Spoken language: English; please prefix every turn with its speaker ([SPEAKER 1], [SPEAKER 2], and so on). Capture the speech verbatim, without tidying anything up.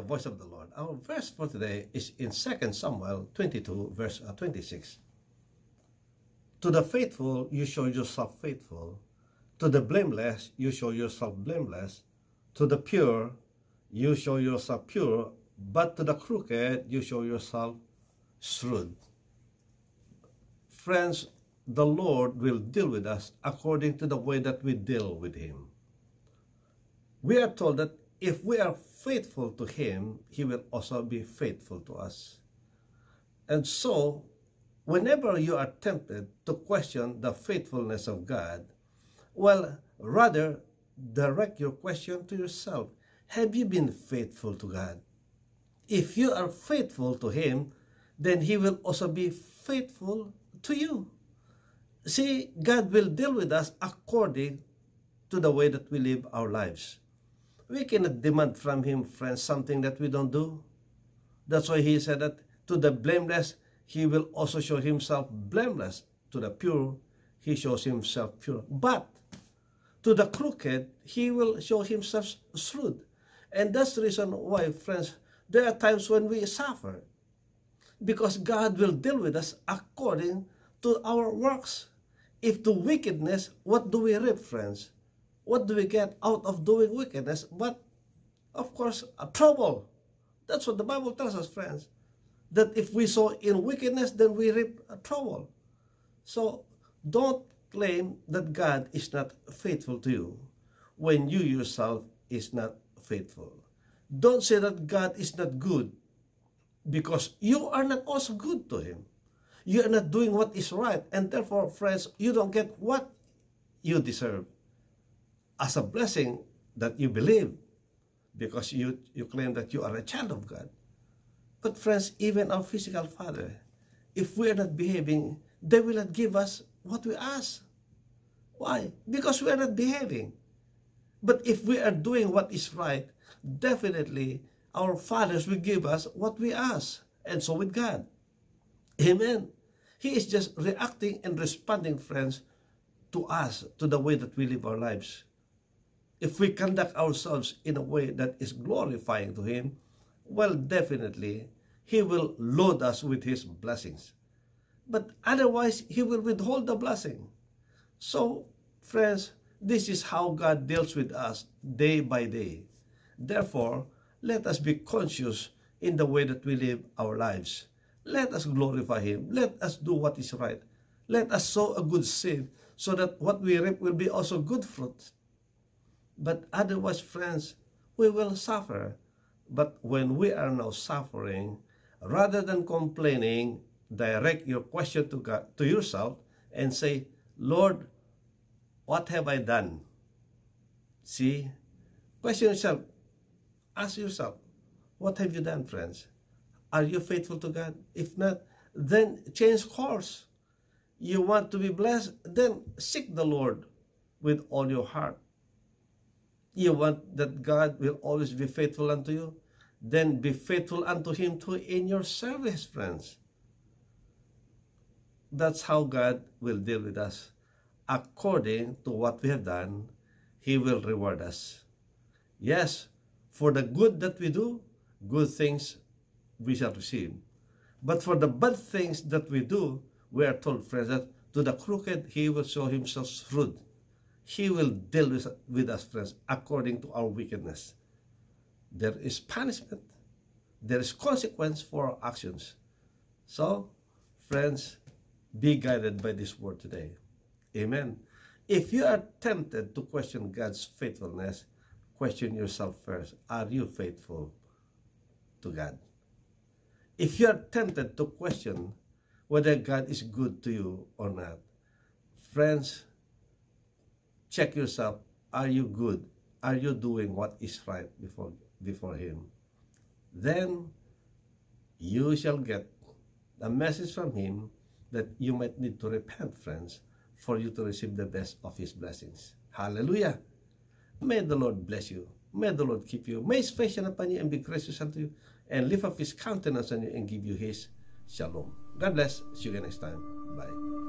[SPEAKER 1] voice of the Lord. Our verse for today is in Second Samuel twenty-two, verse twenty-six. To the faithful, you show yourself faithful. To the blameless, you show yourself blameless. To the pure, you show yourself pure. But to the crooked, you show yourself shrewd. Friends, the Lord will deal with us according to the way that we deal with Him. We are told that if we are faithful to Him, He will also be faithful to us. And so, whenever you are tempted to question the faithfulness of God, well, rather direct your question to yourself. Have you been faithful to God? If you are faithful to Him, then He will also be faithful to you. See, God will deal with us according to the way that we live our lives. We cannot demand from Him, friends, something that we don't do. That's why He said that to the blameless, He will also show Himself blameless. To the pure, He shows Himself pure. But to the crooked, He will show Himself shrewd. And that's the reason why, friends, there are times when we suffer. Because God will deal with us according to our works. If to wickedness, what do we reap, friends? What do we get out of doing wickedness? But, of course, a trouble. That's what the Bible tells us, friends. That if we sow in wickedness, then we reap a trouble. So, don't claim that God is not faithful to you when you yourself is not faithful. Don't say that God is not good because you are not also good to Him. You are not doing what is right, and therefore, friends, you don't get what you deserve as a blessing that you believe because you, you claim that you are a child of God. But friends, even our physical father, if we are not behaving, they will not give us what we ask. Why? Because we are not behaving. But if we are doing what is right, definitely our fathers will give us what we ask. And so with God. Amen. He is just reacting and responding, friends, to us, to the way that we live our lives. If we conduct ourselves in a way that is glorifying to Him, well, definitely, He will load us with His blessings. But otherwise, He will withhold the blessing. So, friends, this is how God deals with us day by day. Therefore, let us be conscious in the way that we live our lives. Let us glorify Him. Let us do what is right. Let us sow a good seed so that what we reap will be also good fruit. But otherwise, friends, we will suffer. But when we are now suffering, rather than complaining, direct your question to God, to yourself, and say, Lord, what have I done? See, question yourself. Ask yourself, what have you done, friends? Are you faithful to God? If not, then change course. You want to be blessed? Then seek the Lord with all your heart. You want that God will always be faithful unto you? Then be faithful unto Him too in your service, friends. That's how God will deal with us. According to what we have done, He will reward us. Yes, for the good that we do, good things we shall receive. But for the bad things that we do, we are told, friends, that to the crooked, He will show Himself shrewd. He will deal with, with us, friends, according to our wickedness. There is punishment. There is consequence for our actions. So, friends, be guided by this word today. Amen. If you are tempted to question God's faithfulness, question yourself first. Are you faithful to God? If you are tempted to question whether God is good to you or not, friends, check yourself. Are you good? Are you doing what is right before, before Him? Then you shall get a message from Him that you might need to repent, friends, for you to receive the best of His blessings. Hallelujah. May the Lord bless you. May the Lord keep you. May His face shine upon you and be gracious unto you, and lift up His countenance on you and give you His shalom. God bless. See you again next time. Bye.